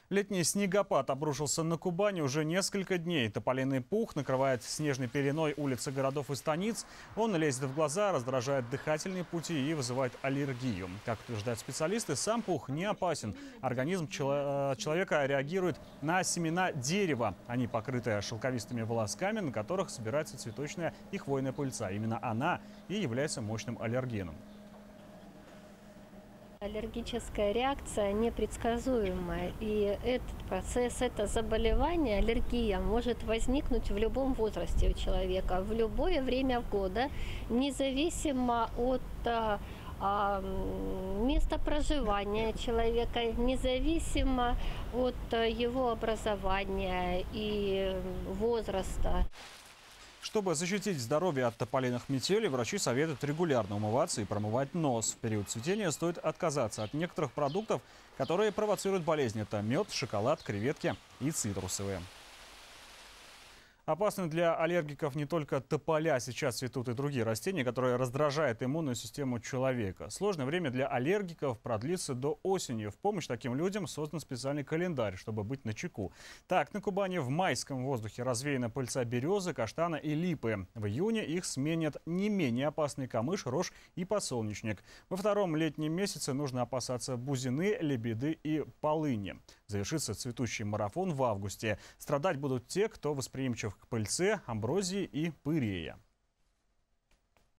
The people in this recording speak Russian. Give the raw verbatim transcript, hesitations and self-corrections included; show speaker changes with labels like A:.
A: Летний снегопад обрушился на Кубани уже несколько дней. Тополиный пух накрывает снежной пеленой улицы городов и станиц. Он лезет в глаза, раздражает дыхательные пути и вызывает аллергию. Как утверждают специалисты, сам пух не опасен. Организм чело- человека реагирует на семена дерева. Они покрыты шелковистыми волосками, на которых собирается цветочная и хвойная пыльца. Именно она и является мощным аллергеном.
B: Аллергическая реакция непредсказуемая, и этот процесс, это заболевание, аллергия, может возникнуть в любом возрасте у человека, в любое время года, независимо от а, а, места проживания человека, независимо от а, его образования и возраста.
A: Чтобы защитить здоровье от тополиных метелей, врачи советуют регулярно умываться и промывать нос. В период цветения стоит отказаться от некоторых продуктов, которые провоцируют болезни. Это мед, шоколад, креветки и цитрусовые. Опасны для аллергиков не только тополя. Сейчас цветут и другие растения, которые раздражают иммунную систему человека. Сложное время для аллергиков продлится до осени. В помощь таким людям создан специальный календарь, чтобы быть начеку. Так, на Кубани в майском воздухе развеяна пыльца березы, каштана и липы. В июне их сменят не менее опасный камыш, рожь и подсолнечник. Во втором летнем месяце нужно опасаться бузины, лебеды и полыни. Завершится цветущий марафон в августе. Страдать будут те, кто восприимчив к пыльце, амброзии и пырея.